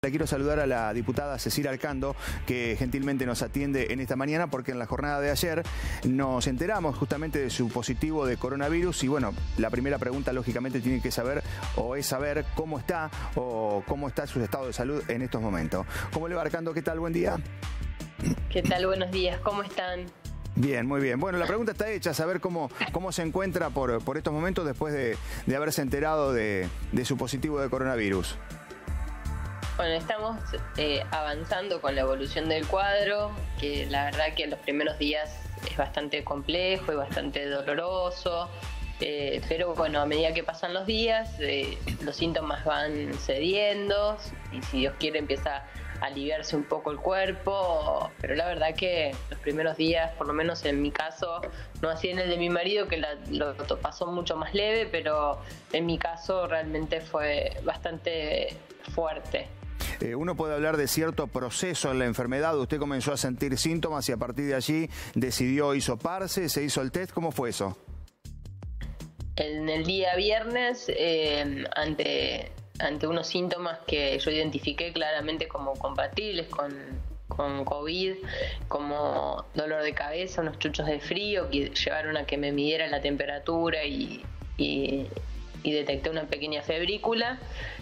Le quiero saludar a la diputada Cecilia Alcando, que gentilmente nos atiende en esta mañana, porque en la jornada de ayer nos enteramos justamente de su positivo de coronavirus. Y bueno, la primera pregunta lógicamente tiene que saber, o es saber cómo está su estado de salud en estos momentos. ¿Cómo le va, Alcando? ¿Qué tal? Buen día. ¿Qué tal? Buenos días. ¿Cómo están? Bien, muy bien. Bueno, la pregunta está hecha, saber cómo se encuentra por estos momentos después de haberse enterado de su positivo de coronavirus. Bueno, estamos avanzando con la evolución del cuadro, que la verdad que en los primeros días es bastante complejo y bastante doloroso, pero bueno, a medida que pasan los días, los síntomas van cediendo y si Dios quiere empieza a aliviarse un poco el cuerpo, pero la verdad que los primeros días, por lo menos en mi caso, no así en el de mi marido, que lo pasó mucho más leve, pero en mi caso realmente fue bastante fuerte. Uno puede hablar de cierto proceso en la enfermedad. Usted comenzó a sentir síntomas y a partir de allí decidió hisoparse, se hizo el test. ¿Cómo fue eso? En el día viernes, ante unos síntomas que yo identifiqué claramente como compatibles con COVID, como dolor de cabeza, unos chuchos de frío que llevaron a que me midiera la temperatura y detecté una pequeña febrícula.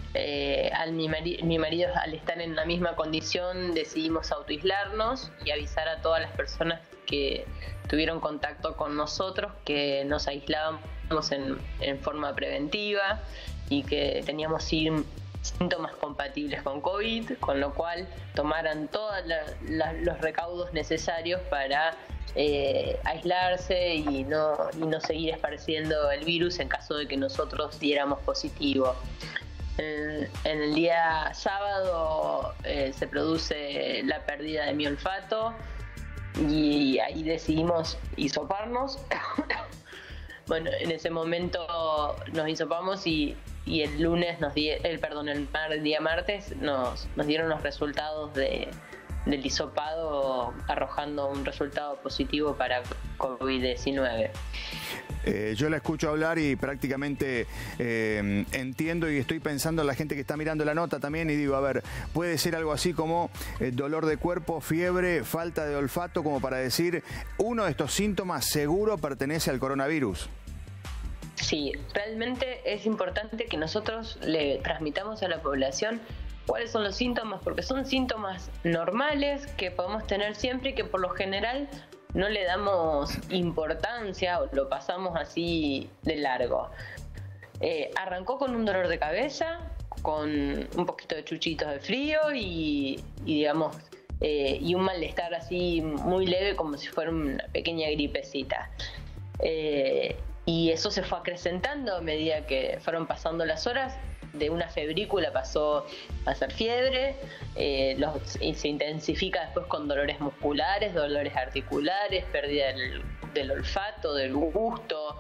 Mi marido, al estar en la misma condición, decidimos autoaislarnos y avisar a todas las personas que tuvieron contacto con nosotros que nos aislábamos en forma preventiva y que teníamos síntomas compatibles con COVID, con lo cual tomaran todos los recaudos necesarios para aislarse y no seguir esparciendo el virus en caso de que nosotros diéramos positivo. En el día sábado se produce la pérdida de mi olfato y ahí decidimos hisoparnos. Bueno, en ese momento nos hisopamos y el lunes el día martes nos dieron los resultados del hisopado, arrojando un resultado positivo para COVID-19. Yo la escucho hablar y prácticamente entiendo y estoy pensando en la gente que está mirando la nota también y digo, a ver, puede ser algo así como dolor de cuerpo, fiebre, falta de olfato, como para decir, uno de estos síntomas seguro pertenece al coronavirus. Sí, realmente es importante que nosotros le transmitamos a la población cuáles son los síntomas, porque son síntomas normales que podemos tener siempre y que por lo general no le damos importancia o lo pasamos así de largo. Arrancó con un dolor de cabeza, con un poquito de chuchitos de frío y un malestar así muy leve, como si fuera una pequeña gripecita. Y eso se fue acrecentando a medida que fueron pasando las horas. De una febrícula pasó a ser fiebre, y se intensifica después con dolores musculares, dolores articulares, pérdida del olfato, del gusto,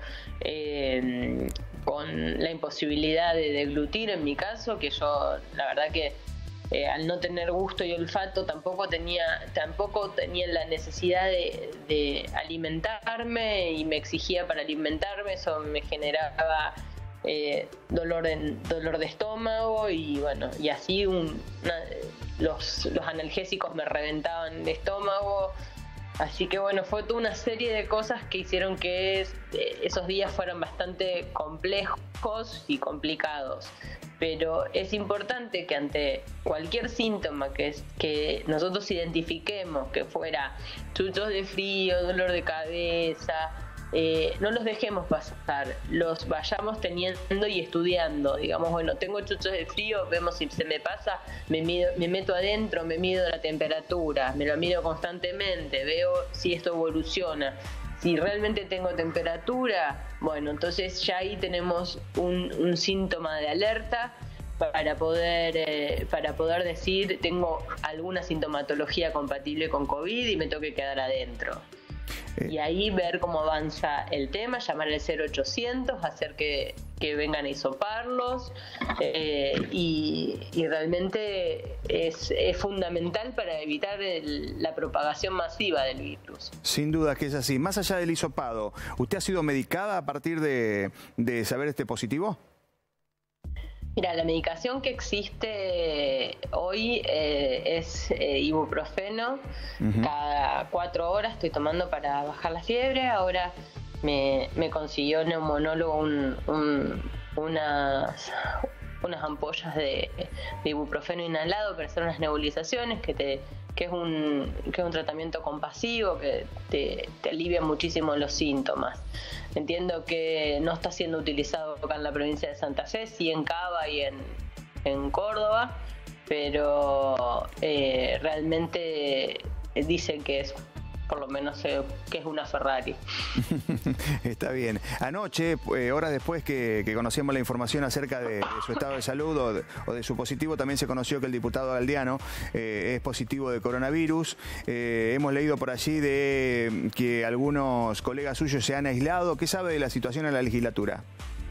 con la imposibilidad de deglutir en mi caso, que yo la verdad que al no tener gusto y olfato tampoco tenía la necesidad de alimentarme y me exigía para alimentarme, eso me generaba dolor de estómago y bueno, y así los analgésicos me reventaban el estómago, así que bueno, fue toda una serie de cosas que hicieron que esos días fueran bastante complejos y complicados. Pero es importante que ante cualquier síntoma que nosotros identifiquemos, que fuera chuchos de frío, dolor de cabeza, no los dejemos pasar, los vayamos teniendo y estudiando. Digamos, bueno, tengo chuchos de frío, vemos si se me pasa, me meto adentro, me mido la temperatura, me lo mido constantemente, veo si esto evoluciona. Si realmente tengo temperatura, bueno, entonces ya ahí tenemos un síntoma de alerta para poder decir tengo alguna sintomatología compatible con COVID y me tengo que quedar adentro. Y ahí ver cómo avanza el tema, llamar al 0800, hacer que vengan a hisoparlos, y realmente es fundamental para evitar la propagación masiva del virus. Sin duda que es así. Más allá del hisopado, ¿usted ha sido medicada a partir de saber este positivo? Mira, la medicación que existe hoy es ibuprofeno. Cada 4 horas estoy tomando para bajar la fiebre. Ahora me consiguió el neumonólogo unas ampollas de ibuprofeno inhalado para hacer unas nebulizaciones que es un tratamiento compasivo que te alivia muchísimo los síntomas. Entiendo que no está siendo utilizado acá en la provincia de Santa Fe, sí en Cava y en Córdoba, pero realmente dicen que es, por lo menos que es una Ferrari. Está bien. Anoche, horas después que conocíamos la información acerca de su estado de salud o de su positivo, también se conoció que el diputado Galdiano es positivo de coronavirus. Hemos leído por allí de que algunos colegas suyos se han aislado. ¿Qué sabe de la situación en la legislatura?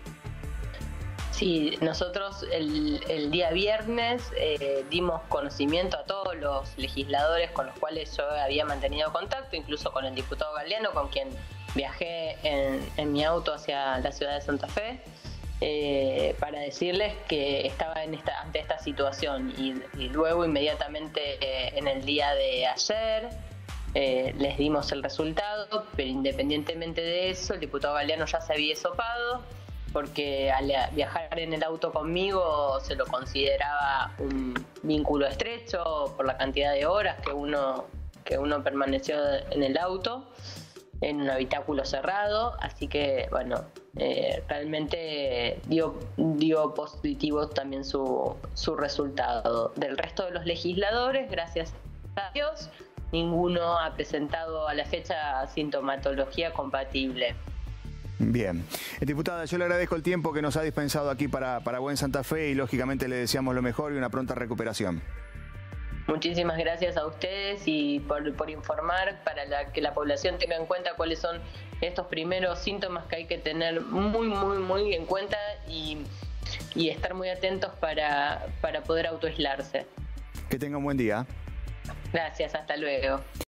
Sí, nosotros el día viernes dimos conocimiento a todos los legisladores con los cuales yo había mantenido contacto, incluso con el diputado Galdiano, con quien viajé en mi auto hacia la ciudad de Santa Fe, para decirles que estaba ante esta situación. Y luego, inmediatamente, en el día de ayer, les dimos el resultado, pero independientemente de eso, el diputado Galdiano ya se había hisopado, porque al viajar en el auto conmigo se lo consideraba un vínculo estrecho por la cantidad de horas que uno permaneció en el auto, en un habitáculo cerrado, así que bueno, realmente dio positivo también su resultado. Del resto de los legisladores, gracias a Dios, ninguno ha presentado a la fecha sintomatología compatible. Bien. Diputada, yo le agradezco el tiempo que nos ha dispensado aquí para Buen Santa Fe y lógicamente le deseamos lo mejor y una pronta recuperación. Muchísimas gracias a ustedes y por informar para que la población tenga en cuenta cuáles son estos primeros síntomas que hay que tener muy en cuenta y estar muy atentos para poder autoaislarse. Que tenga un buen día. Gracias, hasta luego.